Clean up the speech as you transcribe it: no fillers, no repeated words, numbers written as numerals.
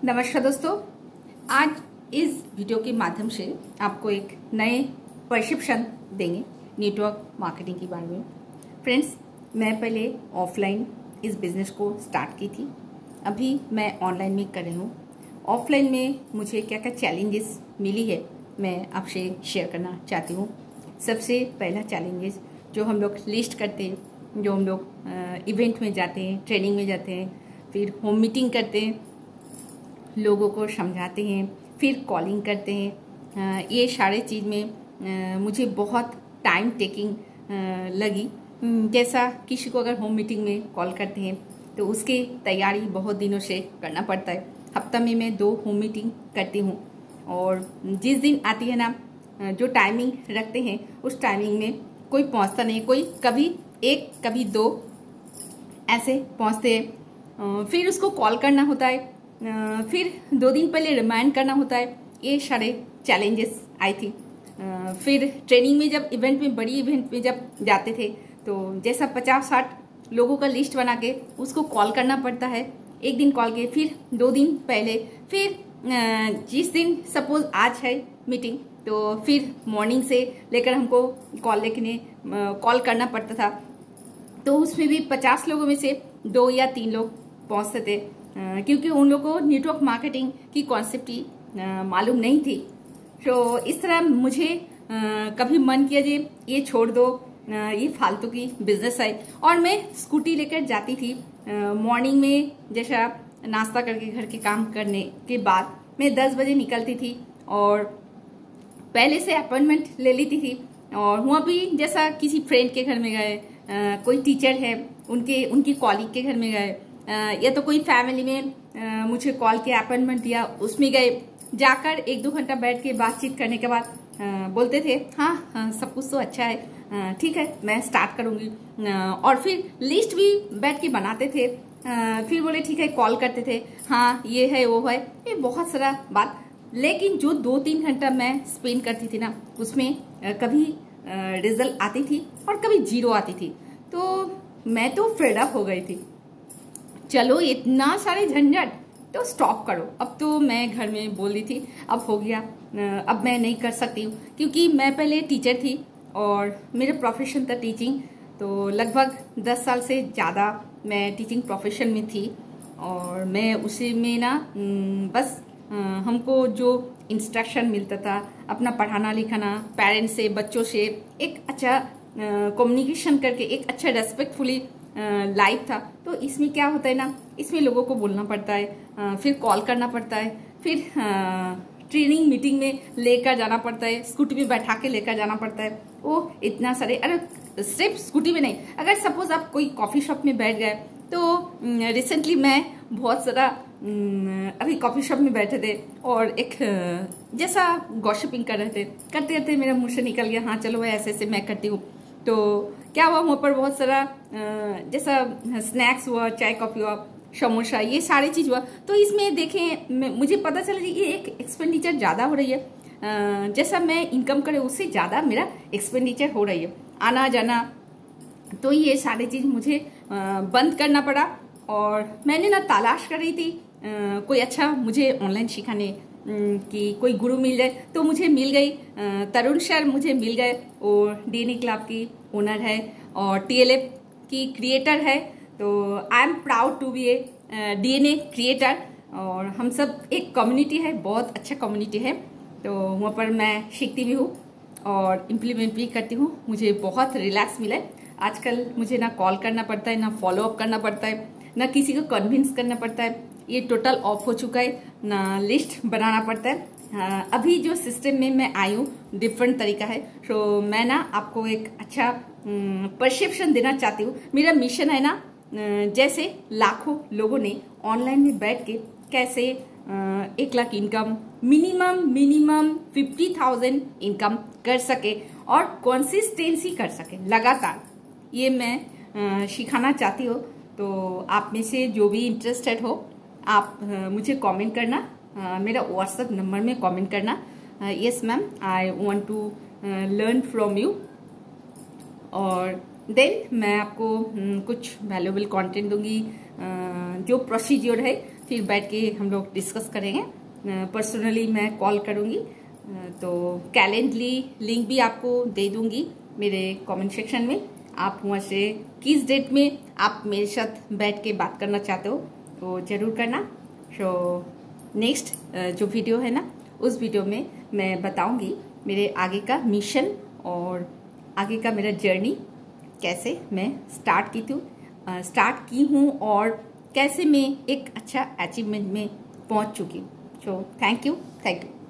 नमस्कार दोस्तों, आज इस वीडियो के माध्यम से आपको एक नए प्रशिक्षण देंगे नेटवर्क मार्केटिंग के बारे में। फ्रेंड्स, मैं पहले ऑफलाइन इस बिज़नेस को स्टार्ट की थी, अभी मैं ऑनलाइन में कर रही हूँ। ऑफलाइन में मुझे क्या क्या चैलेंजेस मिली है मैं आपसे शेयर करना चाहती हूँ। सबसे पहला चैलेंजेस जो हम लोग लिस्ट करते हैं, जो हम लोग इवेंट में जाते हैं, ट्रेनिंग में जाते हैं, फिर होम मीटिंग करते हैं, लोगों को समझाते हैं, फिर कॉलिंग करते हैं, ये सारे चीज़ में मुझे बहुत टाइम टेकिंग लगी। जैसा किसी को अगर होम मीटिंग में कॉल करते हैं तो उसकी तैयारी बहुत दिनों से करना पड़ता है। हफ्ता में मैं 2 होम मीटिंग करती हूँ और जिस दिन आती है ना, जो टाइमिंग रखते हैं उस टाइमिंग में कोई पहुँचता नहीं, कोई कभी 1 कभी 2 ऐसे पहुँचते हैं। फिर उसको कॉल करना होता है, फिर 2 दिन पहले रिमाइंड करना होता है। ये सारे चैलेंजेस आई थी। फिर ट्रेनिंग में जब इवेंट में, बड़ी इवेंट में जब जाते थे तो जैसा 50-60 लोगों का लिस्ट बना के उसको कॉल करना पड़ता है। एक दिन कॉल किए, फिर 2 दिन पहले, फिर जिस दिन सपोज आज है मीटिंग तो फिर मॉर्निंग से लेकर हमको कॉल करना पड़ता था। तो उसमें भी 50 लोगों में से 2 या 3 लोग पहुंचते थे, क्योंकि उन लोगों को नेटवर्क मार्केटिंग की कॉन्सेप्ट ही मालूम नहीं थी। तो इस तरह मुझे कभी मन किया जी ये छोड़ दो, ये फालतू की बिजनेस है। और मैं स्कूटी लेकर जाती थी मॉर्निंग में, जैसा नाश्ता करके घर के काम करने के बाद मैं 10 बजे निकलती थी और पहले से अपॉइंटमेंट ले लेती थी। और वहाँ भी जैसा किसी फ्रेंड के घर में गए, कोई टीचर है उनकी कॉलीग के घर में गए, या तो कोई फैमिली में मुझे कॉल किया, अपॉइंटमेंट दिया, उसमें गए। जाकर 1-2 घंटा बैठ के बातचीत करने के बाद बोलते थे हाँ सब कुछ तो अच्छा है, ठीक है मैं स्टार्ट करूंगी। और फिर लिस्ट भी बैठ के बनाते थे। फिर बोले ठीक है, कॉल करते थे, हाँ ये है वो है, ये बहुत सारा बात। लेकिन जो 2-3 घंटा मैं स्पेंड करती थी ना, उसमें कभी रिजल्ट आती थी और कभी 0 आती थी। तो मैं तो फेड अप हो गई थी। चलो इतना सारे झंझट तो स्टॉप करो। अब तो मैं घर में बोल रही थी अब हो गया, अब मैं नहीं कर सकती हूँ, क्योंकि मैं पहले टीचर थी और मेरा प्रोफेशन था टीचिंग। तो लगभग 10 साल से ज़्यादा मैं टीचिंग प्रोफेशन में थी और मैं उसी में ना बस हमको जो इंस्ट्रक्शन मिलता था, अपना पढ़ाना लिखाना, पेरेंट्स से, बच्चों से एक अच्छा कम्युनिकेशन करके एक अच्छा रेस्पेक्टफुली लाइफ था। तो इसमें क्या होता है ना, इसमें लोगों को बोलना पड़ता है, फिर कॉल करना पड़ता है, फिर ट्रेनिंग मीटिंग में लेकर जाना पड़ता है, स्कूटी में बैठा के लेकर जाना पड़ता है। वो इतना सारे, अरे सिर्फ स्कूटी में नहीं, अगर सपोज आप कोई कॉफी शॉप में बैठ गए तो रिसेंटली मैं बहुत सारा अभी कॉफी शॉप में बैठे थे और एक जैसा गॉसिपिंग कर रहे थे, करते करते मेरा मुंह से निकल गया हाँ चलो भाई ऐसे ऐसे मैं करती हूँ। तो क्या हुआ, वहाँ पर बहुत सारा जैसा स्नैक्स हुआ, चाय कॉफी हुआ, समोसा, ये सारी चीज़ हुआ। तो इसमें देखें मुझे पता चला कि ये एक एक्सपेंडिचर ज़्यादा हो रही है। जैसा मैं इनकम करे उससे ज़्यादा मेरा एक्सपेंडिचर हो रही है, आना जाना। तो ये सारी चीज़ मुझे बंद करना पड़ा और मैंने ना तलाश कर रही थी कोई अच्छा मुझे ऑनलाइन सिखाने कि कोई गुरु मिल जाए। तो मुझे मिल गई, तरुण सर मुझे मिल गए। और डीएनए क्लब की ओनर है और टीएलएफ की क्रिएटर है। तो I am proud to be a DNA creator. और हम सब एक कम्युनिटी है, बहुत अच्छा कम्युनिटी है। तो वहाँ पर मैं सीखती भी हूँ और इम्प्लीमेंट भी करती हूँ। मुझे बहुत रिलैक्स मिला है। आजकल मुझे ना कॉल करना पड़ता है, ना फॉलो अप करना पड़ता है, ना किसी को कन्विंस करना पड़ता है। ये टोटल ऑफ हो चुका है, ना लिस्ट बनाना पड़ता है। अभी जो सिस्टम में मैं आई हूँ डिफरेंट तरीका है। तो मैं ना आपको एक अच्छा परसेप्शन देना चाहती हूँ। मेरा मिशन है ना, जैसे लाखों लोगों ने ऑनलाइन में बैठ के कैसे 1 लाख इनकम, मिनिमम 50,000 इनकम कर सके और कंसिस्टेंसी कर सके लगातार, ये मैं सिखाना चाहती हूँ। तो आप में से जो भी इंटरेस्टेड हो आप मुझे कमेंट करना, मेरा व्हाट्सएप नंबर में कमेंट करना, yes ma'am I want to learn from you. और देन मैं आपको कुछ वैल्यूएबल कंटेंट दूंगी, जो प्रोसीजर है फिर बैठ के हम लोग डिस्कस करेंगे। पर्सनली मैं कॉल करूँगी, तो कैलेंडली लिंक भी आपको दे दूँगी मेरे कमेंट सेक्शन में। आप वहाँ से किस डेट में आप मेरे साथ बैठ के बात करना चाहते हो तो ज़रूर करना। सो नेक्स्ट जो वीडियो है ना, उस वीडियो में मैं बताऊंगी मेरे आगे का मिशन और आगे का मेरा जर्नी, कैसे मैं स्टार्ट की हूँ और कैसे मैं एक अच्छा अचीवमेंट में पहुँच चुकी हूँ। So thank you.